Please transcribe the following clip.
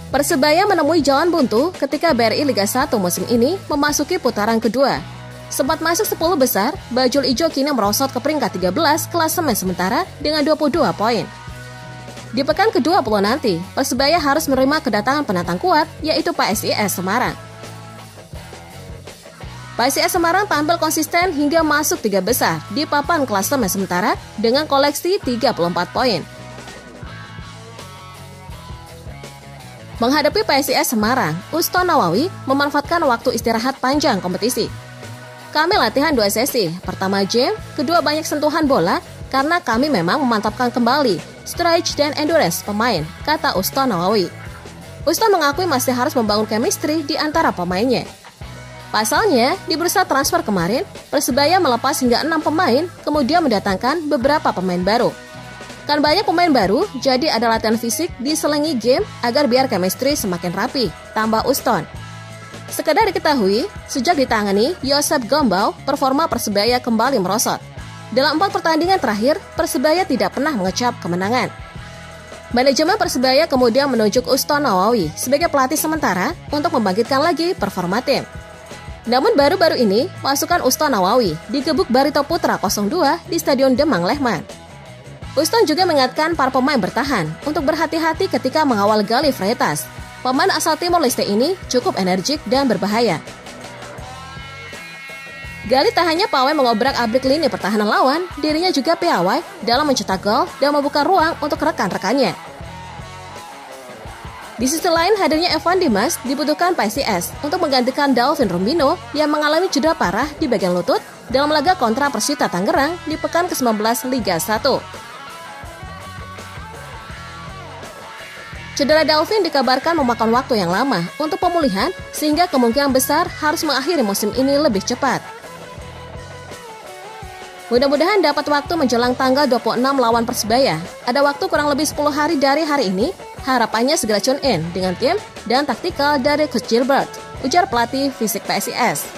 Persebaya menemui jalan buntu ketika BRI Liga 1 musim ini memasuki putaran kedua. Sempat masuk 10 besar, Bajul Ijo kini merosot ke peringkat 13 klasemen sementara dengan 22 poin. Di pekan ke-20 nanti, Persebaya harus menerima kedatangan penantang kuat, yaitu PSIS Semarang. PSIS Semarang tampil konsisten hingga masuk 3 besar di papan klasemen sementara dengan koleksi 34 poin. Menghadapi PSIS Semarang, Uston Nawawi memanfaatkan waktu istirahat panjang kompetisi. Kami latihan 2 sesi, pertama jam, kedua banyak sentuhan bola, karena kami memang memantapkan kembali stretch dan endurance pemain, kata Uston Nawawi. Uston mengakui masih harus membangun chemistry di antara pemainnya. Pasalnya, di bursa transfer kemarin, Persebaya melepas hingga 6 pemain, kemudian mendatangkan beberapa pemain baru. Kan banyak pemain baru, jadi ada latihan fisik diselingi game agar biar chemistry semakin rapi, tambah Uston. Sekedar diketahui, sejak ditangani Yosep Gombau, performa Persebaya kembali merosot. Dalam 4 pertandingan terakhir, Persebaya tidak pernah mengecap kemenangan. Manajemen Persebaya kemudian menunjuk Uston Nawawi sebagai pelatih sementara untuk membangkitkan lagi performa tim. Namun baru-baru ini, pasukan Uston Nawawi digebuk Barito Putra 02 di Stadion Demang Lehman. Uston juga mengingatkan para pemain bertahan untuk berhati-hati ketika mengawal Galih Freitas. Pemain asal Timor Leste ini cukup energik dan berbahaya. Galih tak hanya pawai mengobrak-abrik lini pertahanan lawan, dirinya juga piawai dalam mencetak gol dan membuka ruang untuk rekan-rekannya. Di sisi lain, hadirnya Evan Dimas dibutuhkan PSIS untuk menggantikan Dalvin Rumbino yang mengalami cedera parah di bagian lutut dalam laga kontra Persita Tangerang di pekan ke-19 Liga 1. Cedera Dalvin dikabarkan memakan waktu yang lama untuk pemulihan, sehingga kemungkinan besar harus mengakhiri musim ini lebih cepat. Mudah-mudahan dapat waktu menjelang tanggal 26 lawan Persebaya. Ada waktu kurang lebih 10 hari dari hari ini, harapannya segera tune in dengan tim dan taktikal dari Coach Gilbert, ujar pelatih fisik PSIS.